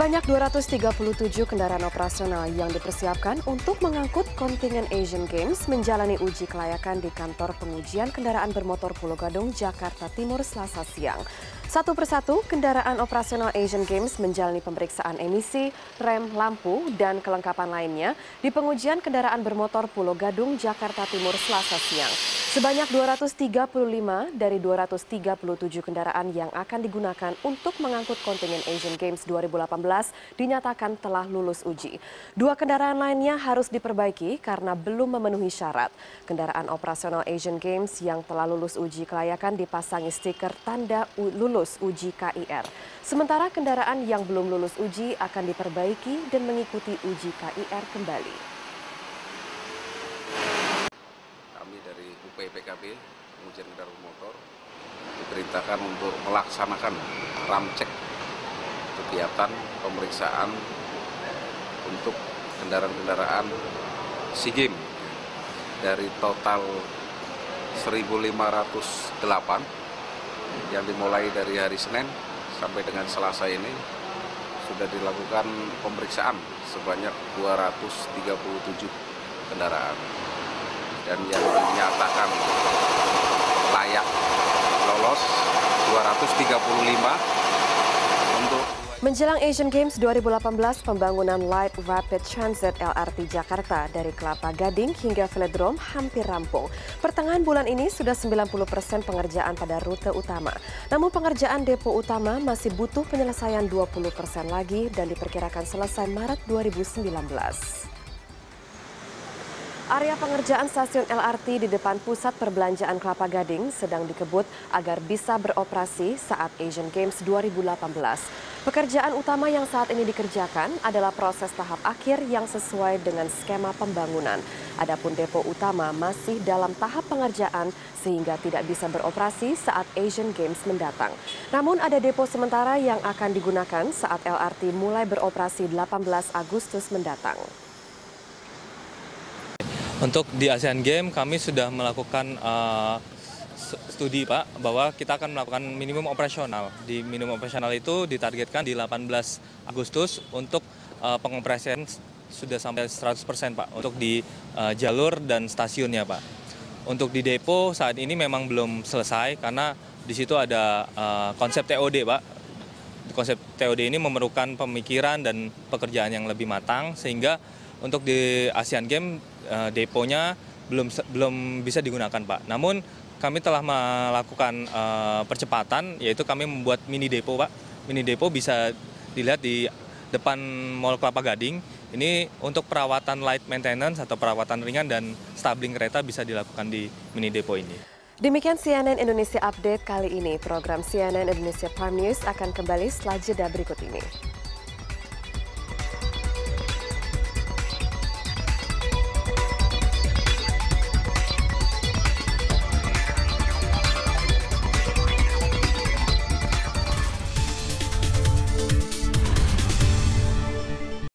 Sebanyak 237 kendaraan operasional yang dipersiapkan untuk mengangkut kontingen Asian Games menjalani uji kelayakan di kantor pengujian kendaraan bermotor Pulau Gadung, Jakarta Timur, Selasa siang. Satu persatu, kendaraan operasional Asian Games menjalani pemeriksaan emisi, rem, lampu, dan kelengkapan lainnya di pengujian kendaraan bermotor Pulau Gadung, Jakarta Timur, Selasa siang. Sebanyak 235 dari 237 kendaraan yang akan digunakan untuk mengangkut kontingen Asian Games 2018 dinyatakan telah lulus uji. Dua kendaraan lainnya harus diperbaiki karena belum memenuhi syarat. Kendaraan operasional Asian Games yang telah lulus uji kelayakan dipasangi stiker tanda lulus uji KIR. Sementara kendaraan yang belum lulus uji akan diperbaiki dan mengikuti uji KIR kembali. Kami dari UPPKB, pengujian kendaraan motor, diperintahkan untuk melaksanakan ramcek kegiatan pemeriksaan untuk kendaraan-kendaraan SEA Games dari total 1.508 yang dimulai dari hari Senin sampai dengan Selasa ini sudah dilakukan pemeriksaan sebanyak 237 kendaraan. Dan yang dinyatakan layak lolos 235 untuk Menjelang Asian Games 2018, pembangunan Light Rapid Transit LRT Jakarta dari Kelapa Gading hingga Velodrome hampir rampung. Pertengahan bulan ini sudah 90% pengerjaan pada rute utama. Namun pengerjaan depo utama masih butuh penyelesaian 20% lagi dan diperkirakan selesai Maret 2019. Area pengerjaan stasiun LRT di depan pusat perbelanjaan Kelapa Gading sedang dikebut agar bisa beroperasi saat Asian Games 2018. Pekerjaan utama yang saat ini dikerjakan adalah proses tahap akhir yang sesuai dengan skema pembangunan. Adapun depo utama masih dalam tahap pengerjaan sehingga tidak bisa beroperasi saat Asian Games mendatang. Namun ada depo sementara yang akan digunakan saat LRT mulai beroperasi 18 Agustus mendatang. Untuk di Asian Games kami sudah melakukan studi Pak, bahwa kita akan melakukan minimum operasional. Di minimum operasional itu ditargetkan di 18 Agustus untuk pengoperasian sudah sampai 100% Pak, untuk di jalur dan stasiunnya Pak. Untuk di depo saat ini memang belum selesai karena di situ ada konsep TOD Pak. Konsep TOD ini memerlukan pemikiran dan pekerjaan yang lebih matang sehingga untuk di Asian Games deponya belum bisa digunakan Pak. Namun kami telah melakukan percepatan, yaitu kami membuat mini depo Pak. Mini depo bisa dilihat di depan Mall Kelapa Gading. Ini untuk perawatan light maintenance atau perawatan ringan dan stabling kereta bisa dilakukan di mini depo ini. Demikian CNN Indonesia Update kali ini. Program CNN Indonesia Prime News akan kembali setelah jeda berikut ini.